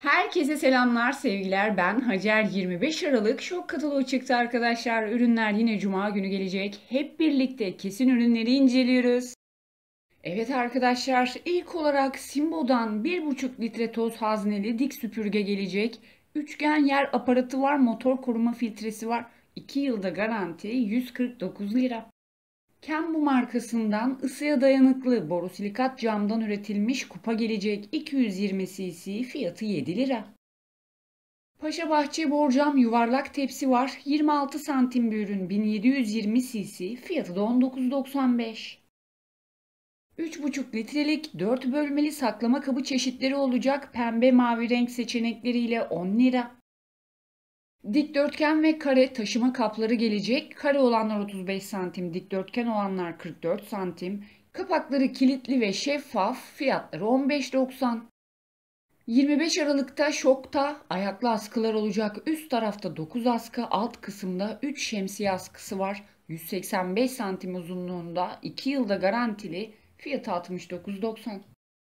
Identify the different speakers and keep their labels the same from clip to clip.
Speaker 1: Herkese selamlar, sevgiler. Ben Hacer. 25 Aralık şok kataloğu çıktı arkadaşlar. Ürünler yine Cuma günü gelecek. Hep birlikte kesin ürünleri inceliyoruz. Evet arkadaşlar, ilk olarak Simbo'dan 1,5 litre toz hazneli dik süpürge gelecek. Üçgen yer aparatı var, motor koruma filtresi var. 2 yılda garanti, 149 lira. Kenbu markasından ısıya dayanıklı borosilikat camdan üretilmiş kupa gelecek, 220 cc, fiyatı 7 lira. Paşabahçe borcam yuvarlak tepsi var, 26 santim bir ürün, 1720 cc, fiyatı da 19,95. 3,5 litrelik 4 bölmeli saklama kabı çeşitleri olacak, pembe mavi renk seçenekleriyle 10 lira. Dikdörtgen ve kare taşıma kapları gelecek. Kare olanlar 35 santim, dikdörtgen olanlar 44 santim. Kapakları kilitli ve şeffaf, fiyatları 15,90. 25 Aralık'ta Şok'ta ayaklı askılar olacak. Üst tarafta 9 askı, alt kısımda 3 şemsiye askısı var. 185 santim uzunluğunda, 2 yılda garantili, fiyatı 69,90.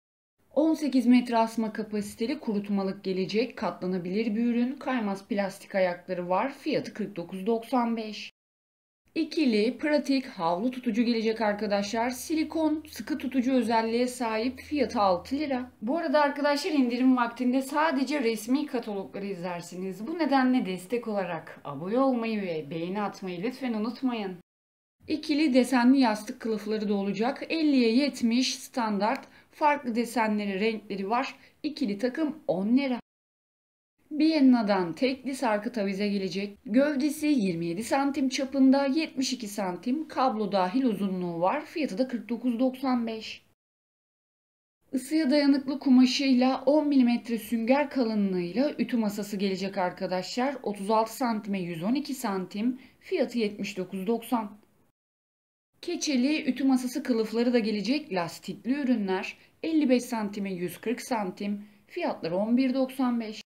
Speaker 1: 18 metre asma kapasiteli kurutmalık gelecek, katlanabilir bir ürün, kaymaz plastik ayakları var, fiyatı 49,95. İkili pratik havlu tutucu gelecek arkadaşlar, silikon sıkı tutucu özelliğe sahip, fiyatı 6 lira. Bu arada arkadaşlar, indirim vaktinde sadece resmi katalogları izlersiniz. Bu nedenle destek olarak abone olmayı ve beğeni atmayı lütfen unutmayın. İkili desenli yastık kılıfları da olacak. 50'ye 70 standart. Farklı desenleri, renkleri var. İkili takım 10 lira. Bienna'dan tekli sarkıt avize gelecek. Gövdesi 27 santim çapında, 72 santim kablo dahil uzunluğu var. Fiyatı da 49,95. Isıya dayanıklı kumaşıyla 10 milimetre sünger kalınlığıyla ütü masası gelecek arkadaşlar. 36 santime 112 santim. Fiyatı 79,90. Keçeli ütü masası kılıfları da gelecek, lastikli ürünler, 55 santime 140 santim, fiyatları 11,95.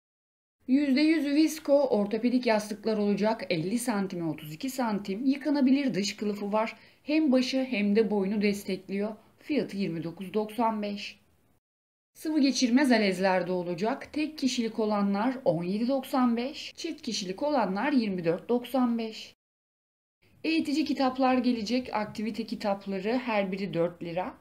Speaker 1: %100 visko ortopedik yastıklar olacak, 50 santime 32 santim, yıkanabilir dış kılıfı var, hem başı hem de boynu destekliyor, fiyatı 29,95. Sıvı geçirmez alezler de olacak, tek kişilik olanlar 17,95, çift kişilik olanlar 24,95. Eğitici kitaplar gelecek, aktivite kitapları, her biri 4 lira.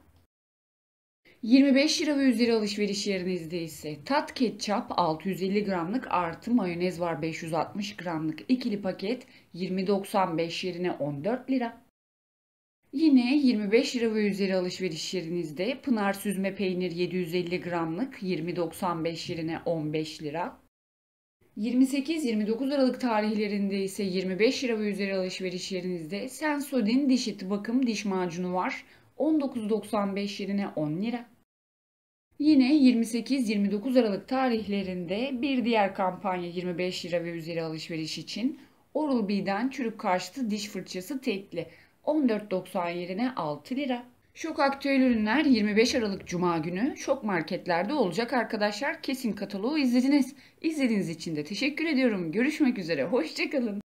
Speaker 1: 25 lira ve üzeri alışveriş yerinizde ise Tat Ketçap 650 gramlık artı mayonez var 560 gramlık ikili paket 20,95 yerine 14 lira. Yine 25 lira ve üzeri alışveriş yerinizde Pınar süzme peynir 750 gramlık 20,95 yerine 15 lira. 28-29 Aralık tarihlerinde ise 25 lira ve üzeri alışveriş yerinizde Sensodyne diş eti bakım diş macunu var. 19,95 yerine 10 lira. Yine 28-29 Aralık tarihlerinde bir diğer kampanya 25 lira ve üzeri alışveriş için Oral-B'den çürük karşıtı diş fırçası tekli 14,90 yerine 6 lira. Şok aktüel ürünler 25 Aralık Cuma günü Şok marketlerde olacak arkadaşlar. Kesin kataloğu izlediniz. İzlediğiniz için de teşekkür ediyorum. Görüşmek üzere. Hoşça kalın.